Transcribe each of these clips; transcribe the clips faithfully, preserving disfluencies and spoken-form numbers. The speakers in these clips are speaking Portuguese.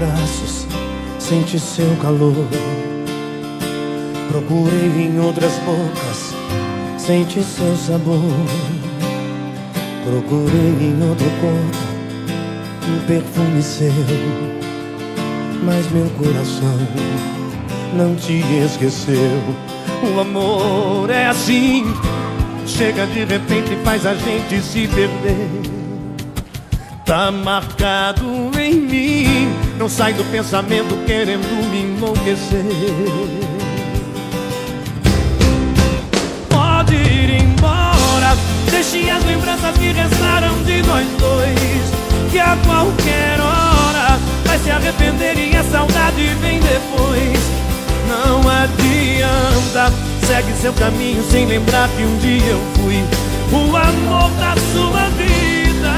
braços, senti seu calor. Procurei em outras bocas, senti seu sabor. Procurei em outro corpo, um perfume seu, mas meu coração não te esqueceu. O amor é assim, chega de repente e faz a gente se perder. Tá marcado em mim, não sai do pensamento querendo me enlouquecer. Pode ir embora, deixe as lembranças que restaram de nós dois, que a qualquer hora vai se arrepender e a saudade vem depois. Não adianta, segue seu caminho sem lembrar que um dia eu fui o amor da sua vida.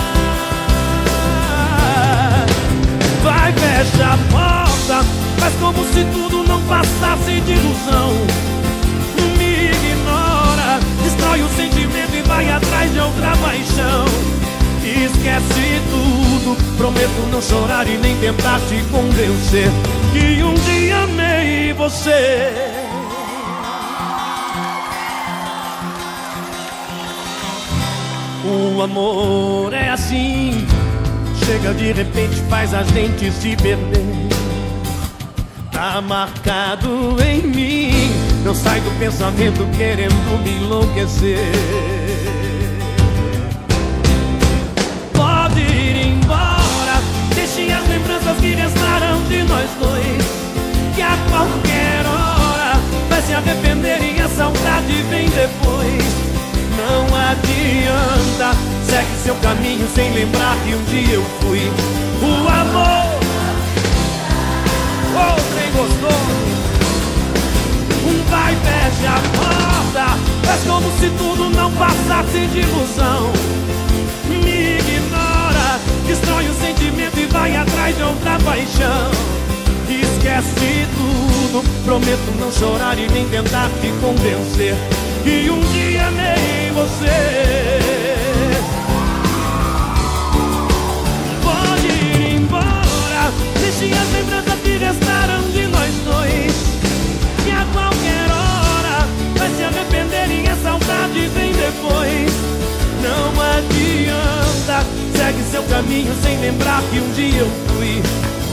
Vai, fecha a porta, faz como se tudo não passasse de ilusão. Me ignora, destrói o sentimento e vai atrás de outra paixão. Esquece tudo, prometo não chorar e nem tentar te convencer que um dia amei você. O amor é assim, chega de repente, faz a gente se perder. Tá marcado em mim, não sai do pensamento querendo me enlouquecer. Pode ir embora, deixe as lembranças que restaram de nós dois, que a qualquer hora vai se arrepender e a saudade vem depois. Não adianta, segue seu caminho sem lembrar que um dia eu fui o amor. Oh, trem gostoso. Vai, fecha a porta, faz como se tudo não passasse de ilusão. Me ignora, destrói o sentimento e vai atrás de outra paixão. Esquece tudo, prometo não chorar e nem tentar te convencer que um dia amei você. Pode ir embora, deixe as lembranças que restaram de nós dois, que a qualquer hora vai se arrepender e a saudade vem depois. Não adianta, segue seu caminho sem lembrar que um dia eu fui.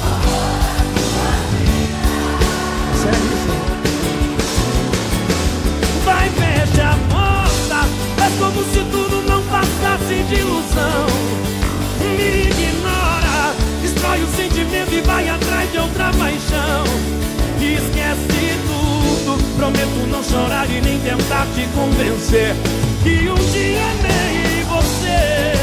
Vai, fecha a porta, faz como se tudo não passasse de ilusão. Me ignora, destrói o sentimento e vai atrás de outra paixão. Esquece tudo, prometo não chorar e nem tentar te convencer que um dia amei você.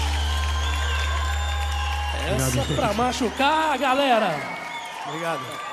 Essa pra machucar, galera. Obrigado.